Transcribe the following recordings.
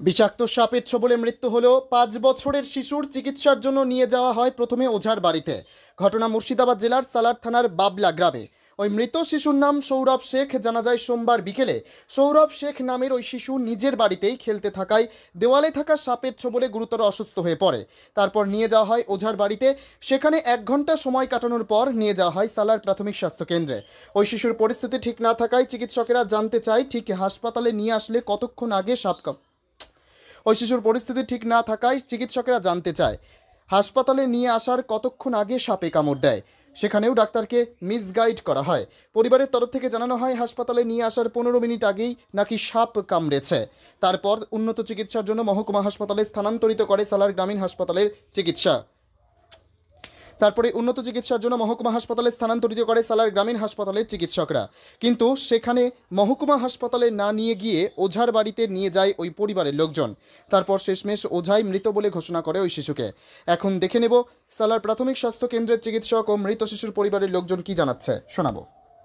বিষাক্ত সাপের ছোবলে মৃত্যু হলো ৫ বছরের শিশুর। চিকিৎসার জন্য নিয়ে যাওয়া হয় প্রথমে ওঝার বাড়িতে। ঘটনা মুর্শিদাবাদ জেলার সালার থানার বাবলা গ্রামে। ওই মৃত শিশুর নাম সৌরভ শেখ। জানা যায় সোমবার বিকেলে সৌরভ শেখ নামের ওই শিশু নিজের বাড়িতেই খেলতে থাকায় দেওয়ালে থাকা সাপের ছোবলে গুরুতর অসুস্থ হয়ে পড়ে। তারপর নিয়ে যাওয়া হয় ওঝার বাড়িতে। সেখানে ১ ঘন্টা সময় কাটানোর পর নিয়ে যাওয়া হয় সালার প্রাথমিক স্বাস্থ্য কেন্দ্রে। ওই শিশুর পরিস্থিতি ঠিক না থাকায় চিকিৎসকেরা জানতে চায় ঠিক হাসপাতালে নিয়ে আসলে কতক্ষণ আগে সাপ ওই শিশুর পরিস্থিতি ঠিক না থাকায় চিকিৎসকেরা জানতে চায় হাসপাতালে নিয়ে আসার কতক্ষণ আগে সাপে কামড় দেয়। সেখানেও ডাক্তারকে মিসগাইড করা হয়। পরিবারের তরফ থেকে জানানো হয় হাসপাতালে নিয়ে আসার ১৫ মিনিট আগেই নাকি সাপ কামড়েছে। তারপর উন্নত চিকিৎসার জন্য মহকুমা হাসপাতালে স্থানান্তরিত করে সালার গ্রামীণ হাসপাতালের চিকিৎসা। সালার গ্রামীণ হাসপাতালের চিকিৎসকরা। কিন্তু সেখানে মহকুমা হাসপাতালে না নিয়ে গিয়ে ওঝার বাড়িতে নিয়ে যায় ওই পরিবারের লোকজন। তারপর শেষমেশ ওঝাই মৃত বলে ঘোষণা করে ওই শিশুকে। এখন দেখে নেব সালার প্রাথমিক স্বাস্থ্য কেন্দ্রের চিকিৎসক ও মৃত শিশুর পরিবারের লোকজন কি জানাচ্ছে, শোনাবো।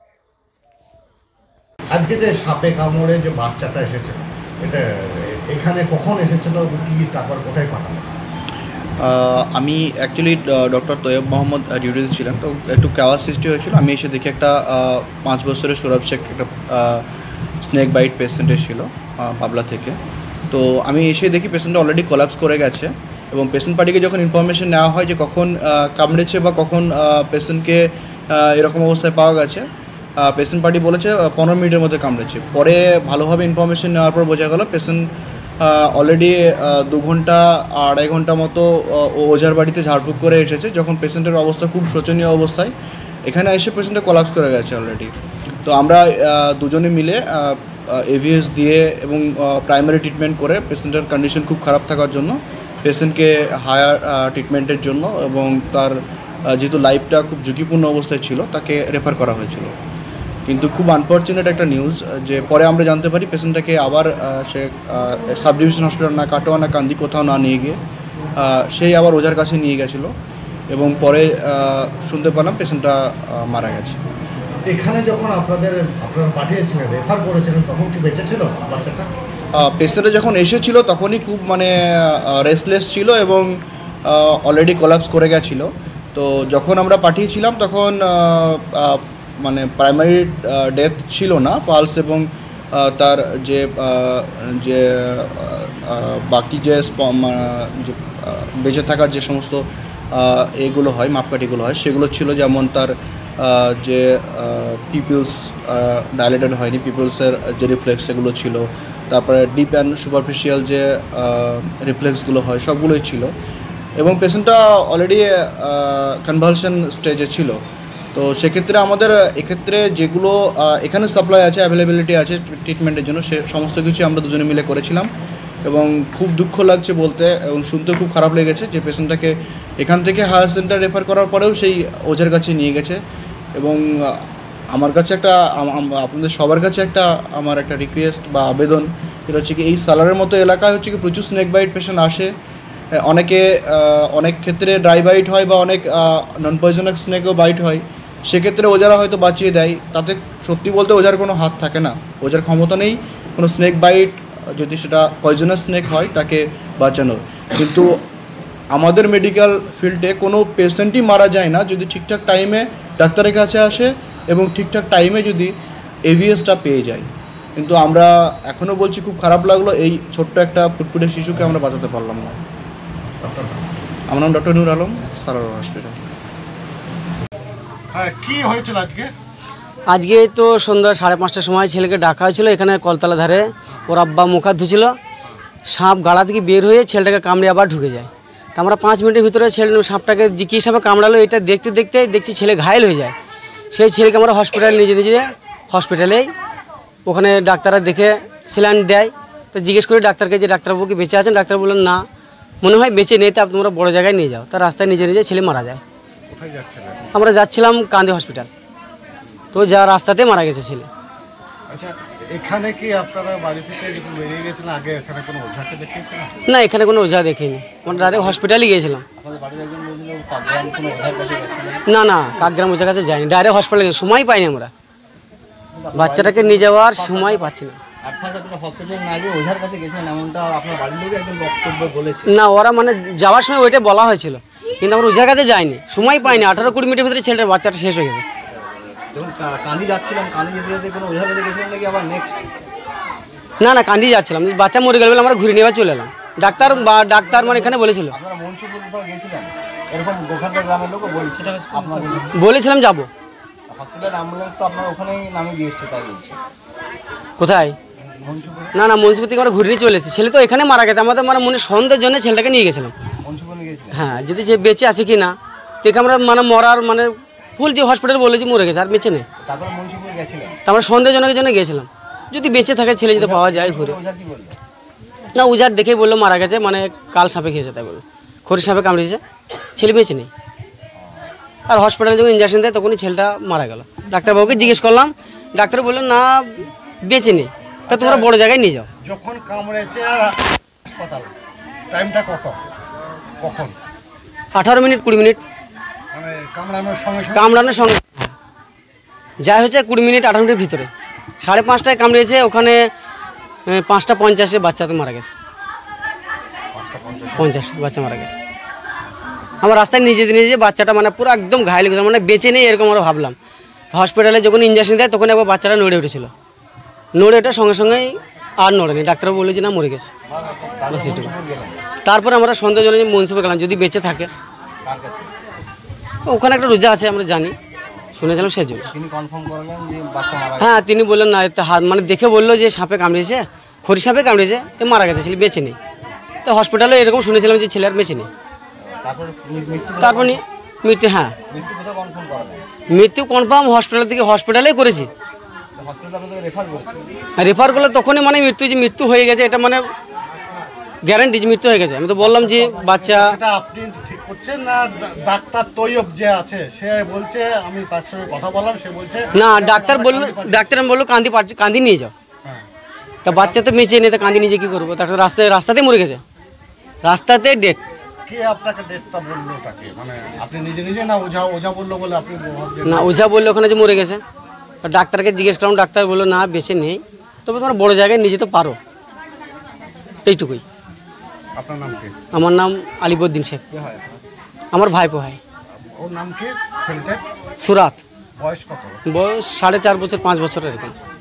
আজকে যে সাপে কামড়ে যে বাচ্চাটা এসেছে, এটা এখানে কখন এসেছিল, কি তারপর কোথায় পাঠানো? আমি অ্যাকচুয়ালি ডক্টর তৈয়ব মোহাম্মদ ডিউটিতে ছিলাম, তো একটু ক্যাওয়াস সৃষ্টি হয়েছিল। আমি এসে দেখি একটা ৫ বছরের সৌরভ শেখ একটা স্নেক বাইট পেশেন্ট এসেছিল পাবলা থেকে। তো আমি এসে দেখি পেশেন্টটা অলরেডি কোলাপস করে গেছে এবং পেশেন্ট পার্টিকে যখন ইনফরমেশন নেওয়া হয় যে কখন কামড়েছে বা কখন পেশেন্টকে এরকম অবস্থায় পাওয়া গেছে, পেশেন্ট পার্টি বলেছে ১৫ মিনিটের মধ্যে কামড়েছে। পরে ভালোভাবে ইনফরমেশন নেওয়ার পর বোঝা গেল পেশেন্ট অলরেডি ২ ঘন্টা ২.৫ ঘন্টা মতো ওঝার বাড়িতে ঝাড়ফুঁক করে এসেছে, যখন পেশেন্টের অবস্থা খুব শোচনীয় অবস্থায়। এখানে এসে পেশেন্টটা কোলাপস করে গেছে অলরেডি। তো আমরা দুজনে মিলে এভিএস দিয়ে এবং প্রাইমারি ট্রিটমেন্ট করে পেশেন্টের কন্ডিশন খুব খারাপ থাকার জন্য পেশেন্টকে হায়ার ট্রিটমেন্টের জন্য এবং তার যেহেতু লাইফটা খুব ঝুঁকিপূর্ণ অবস্থায় ছিল তাকে রেফার করা হয়েছিল। কিন্তু খুব আনফর্চুনেট একটা নিউজ যে পরে আমরা জানতে পারি পেশেন্টটাকে আবার সে সাব ডিভিশন হসপিটাল না কাটোয়া না কান্দি কোথাও না নিয়ে গিয়ে সেই আবার ওঝার কাছে নিয়ে গেছিলো এবং পরে শুনতে পেলাম পেশেন্টটা মারা গেছে। এখানে যখন আপনারা পাঠিয়েছিলেন, রেফার করেছিলেন, তখন কি বেঁচে ছিল বাচ্চাটা? পেশেন্টটা যখন এসেছিলো তখনই খুব রেস্টলেস ছিল এবং অলরেডি কোলাপস করে গেছিলো। তো যখন আমরা পাঠিয়েছিলাম তখন প্রাইমারি ডেথ ছিল না, পালস এবং তার যে যে বাকি যে বেঁচে থাকার যে সমস্ত এগুলো হয়, মাপকাঠিগুলো হয়, সেগুলো ছিল। যেমন তার যে পিপলস ডাইলেটেড হয়নি, পিপলসের যে রিফ্লেক্স সেগুলো ছিল, তারপরে ডিপ অ্যান্ড সুপারফিশিয়াল যে রিফ্লেক্সগুলো হয় সবগুলোই ছিল এবং পেশেন্টটা অলরেডি কনভালশন স্টেজে ছিল। তো সেক্ষেত্রে আমাদের এক্ষেত্রে যেগুলো এখানে সাপ্লাই আছে, অ্যাভেলেবিলিটি আছে ট্রিটমেন্টের জন্য, সে সমস্ত কিছু আমরা দুজনে মিলে করেছিলাম এবং খুব দুঃখ লাগছে বলতে এবং শুনতে খুব খারাপ লেগেছে যে পেশেন্টটাকে এখান থেকে হায়ার সেন্টার রেফার করার পরেও সেই ওঝার কাছে নিয়ে গেছে। এবং আমার কাছে আপনাদের সবার কাছে আমার একটা রিকোয়েস্ট বা আবেদন, এটা হচ্ছে কি এই সালারের মতো এলাকায় হচ্ছে কি প্রচুর স্নেক বাইট পেশেন্ট আসে। অনেক ক্ষেত্রে ড্রাই বাইট হয় বা অনেক নন পয়জনাস স্নেকও বাইট হয়। সেক্ষেত্রে ওঝারা হয়তো বাঁচিয়ে দেয়, তাতে সত্যি বলতে ওঝার কোনো হাত থাকে না, ওঝার ক্ষমতা নেই কোনো স্নেক বাইট যদি সেটা পয়জনাস স্নেক হয় তাকে বাঁচানোর। কিন্তু আমাদের মেডিকেল ফিল্ডে কোনো পেশেন্টই মারা যায় না যদি ঠিকঠাক টাইমে ডাক্তারের কাছে আসে এবং ঠিকঠাক টাইমে যদি এভিএসটা পেয়ে যায়। কিন্তু আমরা এখনও বলছি খুব খারাপ লাগলো এই ছোট্ট একটা ফুটফুটে শিশুকে আমরা বাঁচাতে পারলাম না। আমার নাম ডক্টর নূর আলম, সালার হসপিটাল। হ্যাঁ, কি হয়েছিল আজকে তো সন্ধ্যা 5:30টার সময় ছেলেকে ডাকা হয়েছিল এখানে কলতলা ধারে। ওর আব্বা মুখ হাত ধুছিল, সাপ গাড়া থেকে বের হয়ে ছেলেটাকে কামড়ে আবার ঢুকে যায়। তা আমরা 5 মিনিটের ভিতরে সাপটাকে যে কী সাপে কামড়ালো এটা দেখতে দেখতে দেখছি ছেলে ঘায়েল হয়ে যায়। সেই ছেলেকে আমরা হসপিটালে নিয়ে যেতে হসপিটালেই ওখানে ডাক্তাররা দেখে স্যালাইন দেয়। তো জিজ্ঞেস করি ডাক্তারকে যে ডাক্তারবাবু কি বেঁচে আছেন? ডাক্তার বললেন না, মনে হয় বেঁচে নেই, তা তোমরা বড় জায়গায় নিয়ে যাও। তার রাস্তায় নিজে ছেলে মারা যায়। আমরা যাচ্ছিলাম কান্দি হসপিটাল, তো যা রাস্তাতে মারা গেছে ছেলে। আচ্ছা, এখানে কি আপনারা বাড়ি থেকে যখন বেরিয়ে গেছিলেন আগে এখানে কোনো ওঝাকে দেখিয়েছিলেন? না, এখানে কোনো ওঝা দেখিনি, আমরা ডাইরেক্ট হসপিটালে গিয়েছিলাম। না, কাকগ্রাম ওঝার কাছে যাইনি, ডাইরেক্ট হসপিটালে। সময় পাইনি আমরা, বাচ্চাটাকে নিয়ে যাওয়ার সময় পাচ্ছি না। আপনারা হসপিটালে না গিয়ে ওঝার কাছে গেছেন এমনটা আপনার বাড়ির লোক একদম বক্তব্য বলেছে। না, ওরা মানে যাওয়ার সময় ওইটা বলা হয়েছিল, কিন্তু আমরা ওঝার কাছে যাইনি, সময় পাইনি। 18-20 মিনিটের ভিতরে ছেলেটার বাচ্চাটা শেষ হয়ে গেছে। যখন কান্দি যাচ্ছিলাম, কান্দি যেতে যেতে কোনো ওঝার কাছে গেছিলেন নাকি আবার নেক্সট? না, কান্দি যাচ্ছিলাম, বাচ্চা মরে গেল বলে আমরা ঘুরে নিয়ে চলে এলাম। ডাক্তার মানে এখানে বলেছিল। আপনারা মনসুপুর কোথাও গেছিলেন? এরকম ওখানকার গ্রামের লোকও বলছে আপনাদের বলেছিলাম যাব। হসপিটাল অ্যাম্বুলেন্স তো আপনার ওখানেই নামে দিয়ে এসছে, তাই বলছে। কোথায়? মনসুপুর। না, মনসুপুর থেকে আমরা ঘুরে নিয়ে চলে এসেছি। ছেলে তো এখানে মারা গেছে, আমাদের মানে মনে সন্দেহের জন্য ছেলেটাকে নিয়ে গেছিলাম। মনসুপুর নিয়ে গেছিলেন? হ্যাঁ, যদি যে বেঁচে আছে কি না, দেখে আমরা মানে মরার মানে ফুল যে হসপিটাল বলে যে মরে গেছে, আর বেঁচে নেই। তারপরে মনসুপুর গেছিলেন? তা আমরা সন্দেহজনকের জন্য গেছিলাম, যদি বেঁচে থাকে ছেলে যদি পাওয়া যায় ঘুরে। ওঝা কি বললো? না, উজার দেখেই বললো মারা গেছে, মানে কাল সাপে খেয়েছে, তাই বললো খড়ি সাপে কামড়িয়েছে, ছেলে বেঁচে নেই। আর হসপিটালে যখন ইঞ্জেকশন দেয় তখনই ছেলেটা মারা গেল। ডাক্তারবাবুকে জিজ্ঞেস করলাম, ডাক্তার বললো না বেঁচে নেই, তা তোমরা বড় জায়গায় নিয়ে যাও। যখন কামড়েছে আর হাসপাতাল টাইমটা কখন 18 মিনিট 20 মিনিট মানে কামড়ানোর সঙ্গে কামড়ানোর সঙ্গে যা হয়েছে 20 মিনিট 18 মিনিটের ভিতরে। 5:30টায় কামড়িয়েছে, ওখানে 5:50 বাচ্চা তো মারা গেছে। 50 বাচ্চা মারা গেছে। আমার রাস্তায় নিজে বাচ্চাটা মানে পুরো একদম ঘায়ল গেছে, মানে বেঁচে নেই এরকম আমরা ভাবলাম। হসপিটালে যখন ইঞ্জেকশন দেয় তখন একবার বাচ্চাটা নড়ে উঠেছিল, নড়ে ওঠার সঙ্গে সঙ্গেই আর নড়েনি। ডাক্তার বললো যে না মরে গেছে। তারপরে আমরা সন্দেহজনক মনসুপে গেলাম, যদি বেঁচে থাকে। কার কাছে? ওখানে একটা রোজা আছে, আমরা জানি, শুনেছিলাম সেই জন্য। তিনি কনফার্ম করলেন যে বাচ্চা মারা গেছে? হ্যাঁ, তিনি বললেন না, এতে হাত মানে দেখে বললো যে সাপে কামড়িয়েছে, খড়ি সাপে কামড়িয়েছে, এ মারা গেছে, ছেলে বেঁচে নেই। তো হসপিটালে এরকম শুনেছিলাম যে ছেলে আর বেঁচে নেই। তারপর মৃত্যু, হ্যাঁ মৃত্যু কোথাও কনফার্ম করা যায়? মৃত্যু কনফার্ম হসপিটালেই করেছি। হসপিটাল আপনাদের রেফার করেছে? রেফার করলে তখনই মানে মৃত্যু হয়ে গেছে, এটা মানে গ্যারান্টি যে মৃত্যু হয়ে গেছে। আমি তো বললাম যে বাচ্চা। সেটা আপনি ঠিক করছেন না ডাক্তার তৈয়ব যে আছে সে বলছে? আমি তার সঙ্গে কথা বললাম, সে বলছে না, ডাক্তার বললো কান্দি নিয়ে যাও। তা বাচ্চা তো বেঁচে নেই, তা কান্দি নিয়ে কী করবো? তারপর রাস্তাতেই মরে গেছে, রাস্তাতে ডেট। কে আপনাকে ডেটটা বললো ওটাকে? মানে আপনি নিজে না ওঝা বললো বলে আপনি ভাবছেন? না, ওঝা বললো ওখানে যে মরে গেছে। ডাক্তারকে জিজ্ঞেস করলাম, ডাক্তার বললো না বেঁচে নেই, তবে তোমরা বড় জায়গায় নিয়ে যেতে পারো, এইটুকুই। আপনার নাম কি? আমার নাম আলিবউদ্দিন শেখ, আমার ভাইপো হয়। ওর নাম কি ছেলেটার? সুরাত। বয়স কত? বয়স 4.5 বছর 5 বছর এরকম।